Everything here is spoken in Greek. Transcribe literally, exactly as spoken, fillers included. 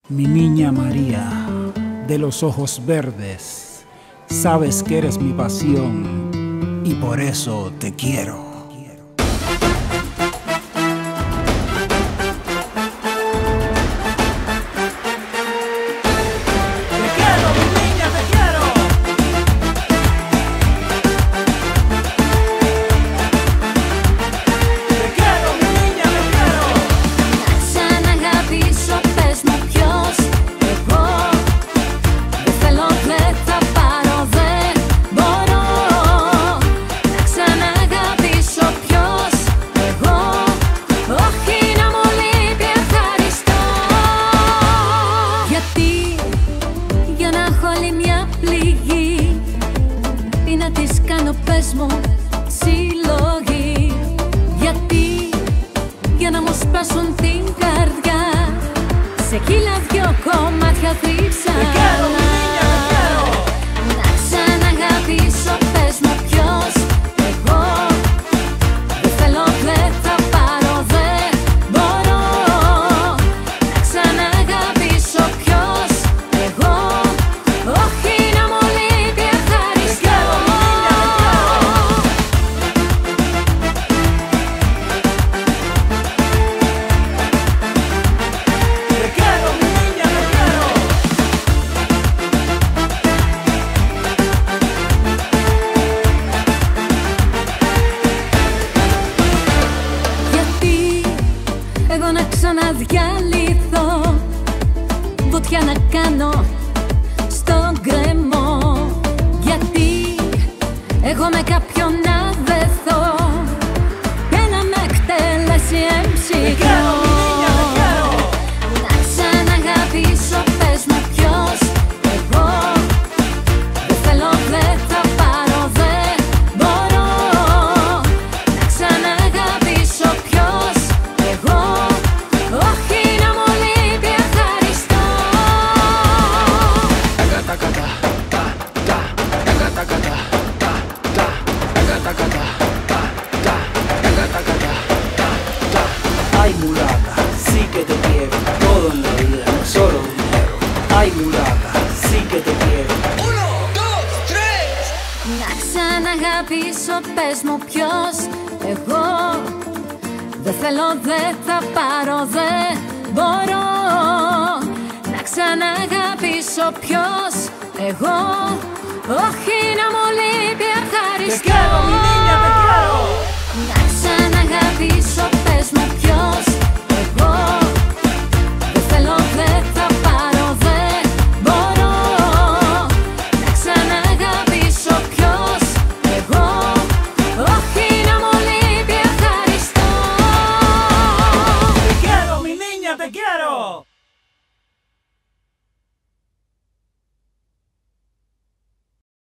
Mi niña María, de los ojos verdes, sabes que eres mi pasión y por eso te quiero. Πες μου συλλογή, γιατί για να μου σπάσουν την καρδιά σε κύλα δυο κομμάτια θρύψα. Να ξαναγαπήσω, πες μου ποιος εγώ. Δεν θέλω, δεν θα πάρω, δεν μπορώ. Να ξαναγαπήσω ποιος εγώ. Όχι να μου λείπει, ευχαριστώ. Εγώ να ξαναδιαλυθώ, φωτιά να κάνω στον γκρεμό. Γιατί εγώ με κάποιον να δεθώ και να με εκτελέσει εμψυχρό. Να ξαναγαπήσω, πες μου ποιος εγώ. Δεν θέλω, δεν θα πάρω, δεν μπορώ. Να ξαναγαπήσω ποιος εγώ. Όχι να μου λείπει, ευχαριστώ. Ay mulata, sí que te quiero, todo en la vida, no solo dinero. Ay mulata, sí que te quiero. Uno, dos, tres. Να ξαναγαπήσω, πες μου ποιος εγώ. Δεν θέλω, δεν θα πάρω, δεν μπορώ. Να ξαναγαπήσω ποιος εγώ. Όχι να μου λείπει, ευχαριστώ.